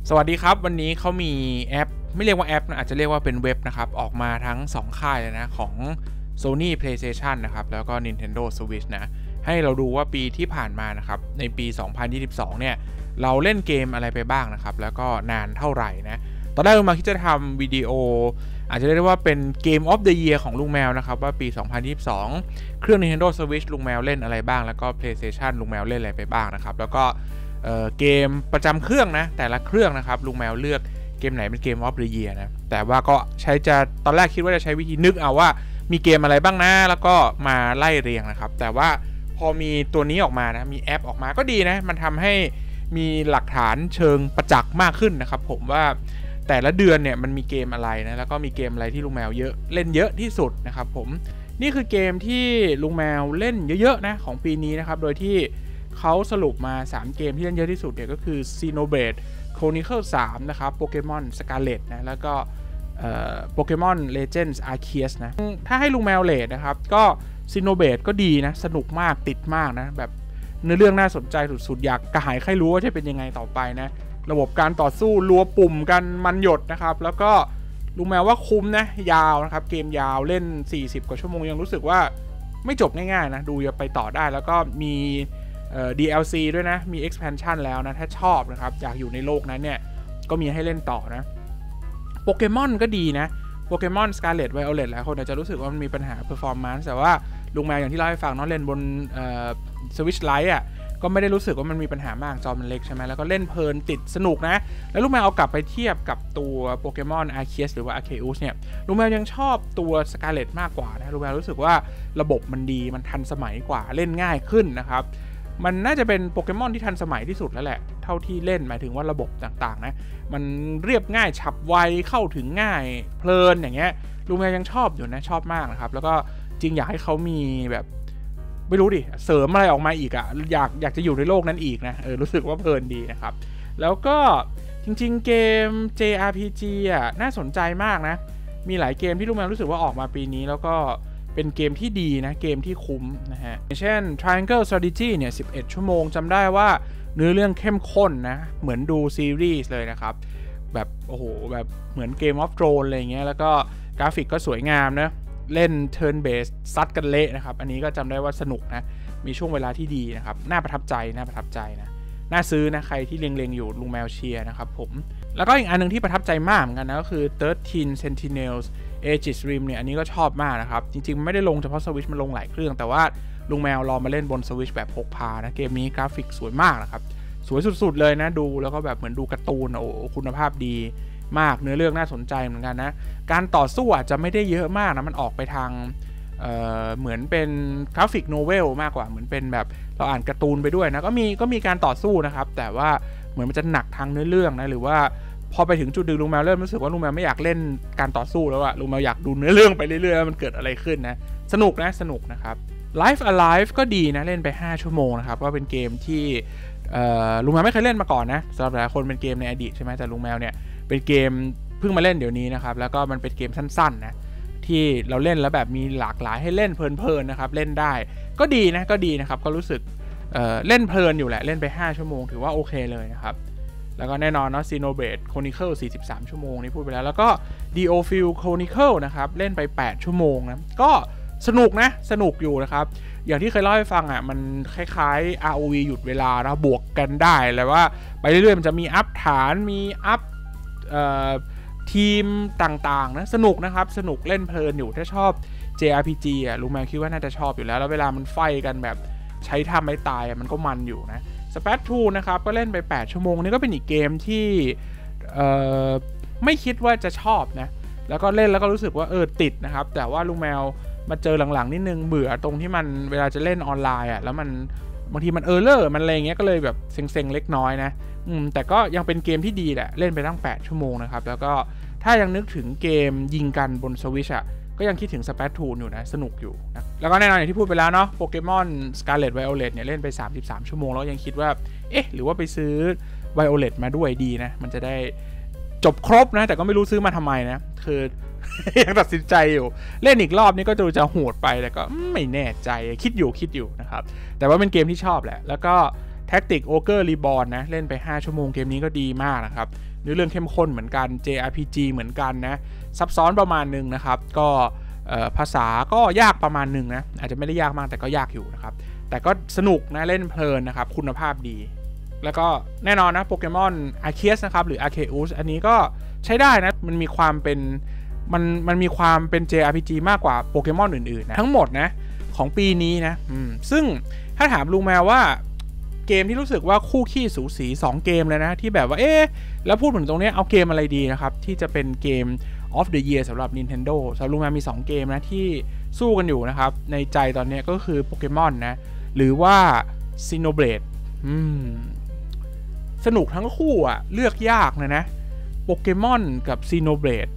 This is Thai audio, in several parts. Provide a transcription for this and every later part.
สวัสดีครับวันนี้เขามีแอปไม่เรียกว่าแอปนะอาจจะเรียกว่าเป็นเว็บนะครับออกมาทั้ง2ค่ายเลยนะของ Sony PlayStation นะครับแล้วก็ Nintendo Switch นะให้เราดูว่าปีที่ผ่านมานะครับในปี 2022 เนี่ยเราเล่นเกมอะไรไปบ้างนะครับแล้วก็นานเท่าไหร่นะตอนแรกลุงแมวคิดจะทำวิดีโออาจจะเรียกได้ว่าเป็น Game of the Year ของลุงแมวนะครับว่าปี 2022 เครื่อง Nintendo Switch ลุงแมวเล่นอะไรบ้างแล้วก็ PlayStation ลุงแมวเล่นอะไรไปบ้างนะครับแล้วก็เกมประจำเครื่องนะแต่ละเครื่องนะครับลุงแมวเลือกเกมไหนเป็นเกม of the year นะแต่ว่าก็ตอนแรกคิดว่าจะใช้วิธีนึกเอาว่ามีเกมอะไรบ้างนะแล้วก็มาไล่เรียงนะครับแต่ว่าพอมีตัวนี้ออกมานะมีแอปออกมาก็ดีนะมันทำให้มีหลักฐานเชิงประจักษ์มากขึ้นนะครับผมว่าแต่ละเดือนเนี่ยมันมีเกมอะไรนะแล้วก็มีเกมอะไรที่ลุงแมวเล่นเยอะที่สุดนะครับผมนี่คือเกมที่ลุงแมวเล่นเยอะๆนะของปีนี้นะครับโดยที่เขาสรุปมา3เกมที่เล่นเยอะที่สุดเนี่ยก็คือ Xenoblade Chronicles 3 นะครับ Pokemon Scarlet นะแล้วก็ Pokemon Legends Arceus นะถ้าให้ลุงแมวเลทนะครับก็ Xenoblade ก็ดีนะสนุกมากติดมากนะแบบเนื้อเรื่องน่าสนใจสุดๆอยากกระหายใครรู้ว่าจะเป็นยังไงต่อไปนะระบบการต่อสู้รัวปุ่มกันมันหยดนะครับแล้วก็ลุงแมวว่าคุ้มนะยาวนะครับเกมยาวเล่น40กว่าชั่วโมงยังรู้สึกว่าไม่จบง่ายๆนะดูจะไปต่อได้แล้วก็มีDLC ด้วยนะมี expansion แล้วนะถ้าชอบนะครับอยากอยู่ในโลกนั้นเนี่ยก็มีให้เล่นต่อนะโปเกมอนก็ดีนะโปเกมอน Scarlet Violet หลายคนอาจจะรู้สึกว่ามันมีปัญหา performance แต่ว่าลุงแมวอย่างที่เล่าให้ฟังเนาะเล่นบนSwitch Lite อ่ะก็ไม่ได้รู้สึกว่ามันมีปัญหามากจอมันเล็กใช่ไหมแล้วก็เล่นเพลินติดสนุกนะแล้วลุงแมวเอากลับไปเทียบกับตัวโปเกมอน Arceus หรือว่า Arceus เนี่ยลุงแมวยังชอบตัว Scarlet มากกว่านะลุงแมวรู้สึกว่าระบบมันดีมันทันสมัยกว่าเล่นง่ายขึ้นนะครับมันน่าจะเป็นโปเกมอนที่ทันสมัยที่สุดแล้วแหละเท่าที่เล่นหมายถึงว่าระบบต่างๆนะมันเรียบง่ายฉับไวเข้าถึงง่ายเพลินอย่างเงี้ยลุงแมวยังชอบอยู่นะชอบมากนะครับแล้วก็จริงอยากให้เขามีแบบไม่รู้ดิเสริมอะไรออกมาอีกอะอยากจะอยู่ในโลกนั้นอีกนะรู้สึกว่าเพลินดีนะครับแล้วก็จริงๆเกม JRPG อ่ะน่าสนใจมากนะมีหลายเกมที่ลุงแมวรู้สึกว่าออกมาปีนี้แล้วก็เป็นเกมที่ดีนะเกมที่คุ้มนะฮะเช่น Triangle Strategy เนี่ย11 ชั่วโมงจำได้ว่าเนื้อเรื่องเข้มข้นนะเหมือนดูซีรีส์เลยนะครับแบบโอ้โหแบบเหมือน Game of Thrones อะไรเงี้ยแล้วก็กราฟิกก็สวยงามนะเล่น Turn Based ซัดกันเละนะครับอันนี้ก็จำได้ว่าสนุกนะมีช่วงเวลาที่ดีนะครับน่าประทับใจนะน่าซื้อนะใครที่เล็งๆอยู่ลุงแมวเชียร์นะครับผมแล้วก็อีกอันนึงที่ประทับใจมากเหมือนกันนะก็คือ13 Sentinels Aegis Rim เนี่ยอันนี้ก็ชอบมากนะครับจริงๆไม่ได้ลงเฉพาะ Switch มันลงหลายเครื่องแต่ว่าลุงแมวรอมาเล่นบน Switch แบบพกพานะเกมนี้กราฟิกสวยมากนะครับสวยสุดๆเลยนะดูแล้วก็แบบเหมือนดูการ์ตูนโอ้คุณภาพดีมากเนื้อเรื่องน่าสนใจเหมือนกันนะการต่อสู้อาจจะไม่ได้เยอะมากนะมันออกไปทางเหมือนเป็นกราฟิกโนเวลมากกว่าเหมือนเป็นแบบเราอ่านการ์ตูนไปด้วยนะก็มีการต่อสู้นะครับแต่ว่าเหมือนมันจะหนักทางเนื้อเรื่องนะหรือว่าพอไปถึงจุดดึงลุงแมวเริ่มรู้สึกว่าลุงแมวไม่อยากเล่นการต่อสู้แล้วอะลุงแมวอยากดูเนื้อเรื่องไปเรื่อยๆมันเกิดอะไรขึ้นนะสนุกนะครับ Life Alive ก็ดีนะเล่นไป5ชั่วโมงนะครับก็เป็นเกมที่ลุงแมวไม่เคยเล่นมาก่อนนะสำหรับหลายคนเป็นเกมในอดีตใช่ไหมแต่ลุงแมวเนี่ยเป็นเกมเพิ่งมาเล่นเดี๋ยวนี้นะครับแล้วก็มันเป็นเกมสั้นๆนะที่เราเล่นแล้วแบบมีหลากหลายให้เล่นเพลินๆนะครับเล่นได้ก็ดีนะครับก็รู้สึกเล่นเพลินอยู่แหละเล่นไป5ชั่วโมงถือว่าโอเคเลยนะครับแล้วก็แน่นอนเนาะ Xenoblade Chronicles 43 ชั่วโมงนี่พูดไปแล้วก็ Diofield Chronicle นะครับเล่นไป8ชั่วโมงนะก็สนุกอยู่นะครับอย่างที่เคยเล่าให้ฟังอ่ะมันคล้ายๆ ROV หยุดเวลานะบวกกันได้เลยว่าไปเรื่อยๆมันจะมีอัพฐานมีอัพทีมต่างๆนะสนุกนะครับสนุกเล่นเพลินอยู่ถ้าชอบ JRPG อ่ะลุงแมวคิดว่าน่าจะชอบอยู่แล้วเวลามันไฟกันแบบใช้ท่าไม่ตายมันก็มันอยู่นะSplatoon นะครับก็เล่นไป8ชั่วโมงนี่ก็เป็นอีกเกมที่ไม่คิดว่าจะชอบนะแล้วก็เล่นแล้วก็รู้สึกว่าติดนะครับแต่ว่าลุงแมวมาเจอหลังๆนิดนึงเบื่อตรงที่มันเวลาจะเล่นออนไลน์อ่ะแล้วมันบางทีมันเลอร์มันอะไรเงี้ยก็เลยแบบเซ็งๆเล็กน้อยนะแต่ก็ยังเป็นเกมที่ดีแหละเล่นไปตั้ง8ชั่วโมงนะครับแล้วก็ถ้ายังนึกถึงเกมยิงกันบน Switch อ่ะก็ยังคิดถึง Splatoon อยู่นะสนุกอยู่นะแล้วก็แน่นอนอย่างที่พูดไปแล้วเนาะโปเกมอน Scarlet Violet เนี่ยเล่นไป33ชั่วโมงแล้วยังคิดว่าหรือว่าไปซื้อ Violet มาด้วยดีนะมันจะได้จบครบนะแต่ก็ไม่รู้ซื้อมาทำไมนะคือ ยังตัดสินใจอยู่เล่นอีกรอบนี้ก็จะโหดไปแต่ก็ไม่แน่ใจคิดอยู่นะครับแต่ว่าเป็นเกมที่ชอบแหละแล้วก็ Tactic Ogre Reborn นะเล่นไป5ชั่วโมงเกมนี้ก็ดีมากนะครับเนื้อเรื่องเข้มข้นเหมือนกัน JRPG เหมือนกันนะซับซ้อนประมาณนึงนะครับก็ภาษาก็ยากประมาณนึงนะอาจจะไม่ได้ยากมากแต่ก็ยากอยู่นะครับแต่ก็สนุกนะเล่นเพลินนะครับคุณภาพดีแล้วก็แน่นอนนะโปเกมอนอาร์เคสนะครับหรือ Arceus อันนี้ก็ใช้ได้นะมันมีความเป็น JRPG มากกว่าโปเกมอนอื่นๆนะทั้งหมดนะของปีนี้นะซึ่งถ้าถามลุงแมวว่าเกมที่รู้สึกว่าคู่ขี้สูสี2เกมเลยนะที่แบบว่าแล้วพูดถึงตรงนี้เอาเกมอะไรดีนะครับที่จะเป็นเกม of the year สำหรับ Nintendo สำหรับลุงแมวมี2เกมนะที่สู้กันอยู่นะครับในใจตอนนี้ก็คือโปเกมอนนะหรือว่า Xenoblade สนุกทั้งคู่อ่ะเลือกยากนะโปเกมอนกับ Xenoblade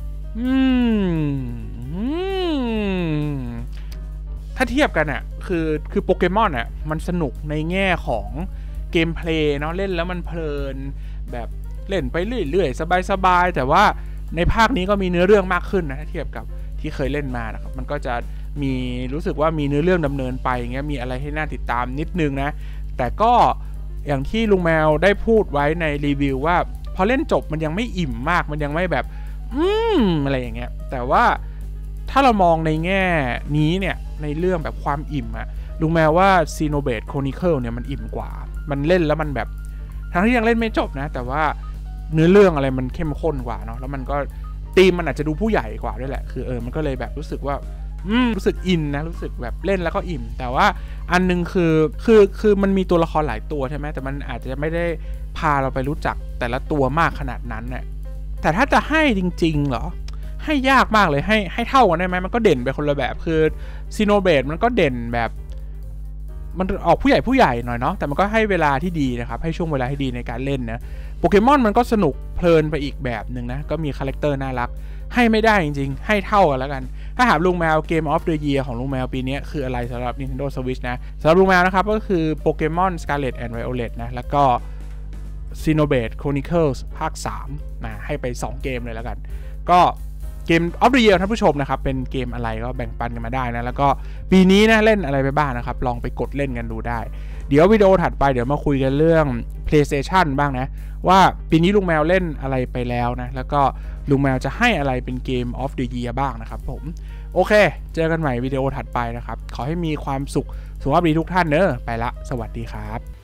ถ้าเทียบกันอ่ะคือโปเกมอนอ่ะมันสนุกในแง่ของเกมเพลย์เนาะเล่นแล้วมันเพลินแบบเล่นไปเรื่อยๆสบายๆแต่ว่าในภาคนี้ก็มีเนื้อเรื่องมากขึ้นนะถ้าเทียบกับที่เคยเล่นมานะครับมันก็จะมีรู้สึกว่ามีเนื้อเรื่องดำเนินไปอย่างเงี้ยมีอะไรให้น่าติดตามนิดนึงนะแต่ก็อย่างที่ลุงแมวได้พูดไว้ในรีวิวว่าพอเล่นจบมันยังไม่อิ่มมากมันยังไม่แบบอะไรอย่างเงี้ยแต่ว่าถ้าเรามองในแง่นี้เนี่ยในเรื่องแบบความอิ่มอะลุงแมวว่า Xenoblade Chronicle เนี่ยมันอิ่มกว่ามันเล่นแล้วมันแบบทั้งที่ยังเล่นไม่จบนะแต่ว่าเนื้อเรื่องอะไรมันเข้มข้นกว่าเนาะแล้วมันก็ธีมมันอาจจะดูผู้ใหญ่กว่าด้วยแหละคือมันก็เลยแบบรู้สึกว่ารู้สึกอินนะรู้สึกแบบเล่นแล้วก็อิ่มแต่ว่าอันนึงคือมันมีตัวละครหลายตัวใช่ไหมแต่มันอาจจะไม่ได้พาเราไปรู้จักแต่ละตัวมากขนาดนั้นเนี่ยแต่ถ้าจะให้จริงๆเหรอให้ยากมากเลยให้เท่ากันได้ไหมมันก็เด่นไปคนละแบบคือ Xenoblade มันก็เด่นแบบมันออกผู้ใหญ่หน่อยเนาะแต่มันก็ให้เวลาที่ดีนะครับให้ช่วงเวลาที่ดีในการเล่นนะโปเกมอนมันก็สนุกเพลินไปอีกแบบหนึ่งนะก็มีคาแรคเตอร์น่ารักให้ไม่ได้จริงๆให้เท่ากันแล้วกันถ้าถามลุงแมวเกม of the year ของลุงแมวปีนี้คืออะไรสำหรับ Nintendo Switch นะสำหรับลุงแมวนะครับก็คือโปเกมอน Scarlet and Violet นะแล้วก็ Xenoblade Chronicles ภาค3นะให้ไป2เกมเลยแล้วกันก็เกม of the year ท่านผู้ชมนะครับเป็นเกมอะไรก็แบ่งปันกันมาได้นะแล้วก็ปีนี้นะเล่นอะไรไปบ้างนะครับลองไปกดเล่นกันดูได้เดี๋ยววิดีโอถัดไปเดี๋ยวมาคุยกันเรื่อง PlayStation บ้างนะว่าปีนี้ลุงแมวเล่นอะไรไปแล้วนะแล้วก็ลุงแมวจะให้อะไรเป็นเกม of the year บ้างนะครับผมโอเคเจอกันใหม่วิดีโอถัดไปนะครับขอให้มีความสุขสุขภาพดีทุกท่านเนอะไปละสวัสดีครับ